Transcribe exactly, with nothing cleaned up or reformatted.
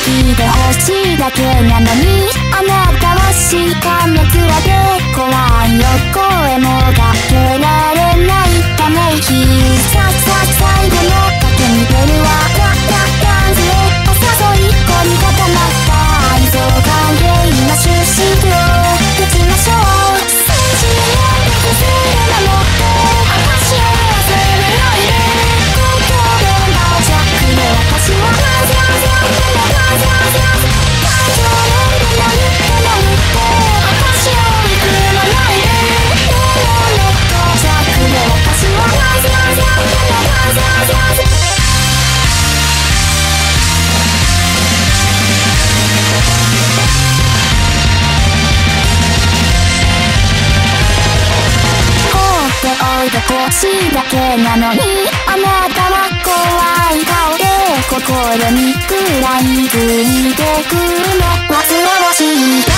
いてほしいだけなのに、あなたはしかめ面で怖いよ。声もかけられないため息。ささ最後の賭けに出るわ。ララランズへお誘い込み固まった愛憎関係の終止符を打ちましょう。数字を複数で守って私を忘れないで。東京でのジャックで私はマジャージャーマジャージャー大丈夫でなるってなるって私を憎まないで。でもネットジャックで私はマジャージャーマジャージャーおいてほしいだけなのに、あなたは怖い顔で心にくらいついてくるの。煩わしい